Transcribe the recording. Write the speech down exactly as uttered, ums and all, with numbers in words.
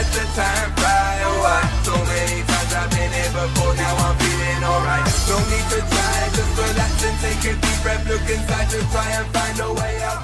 let the time fly away. So many times I've been here before, now I'm feeling alright. No need to try, just relax and take a deep breath. Look inside to try and find a way out.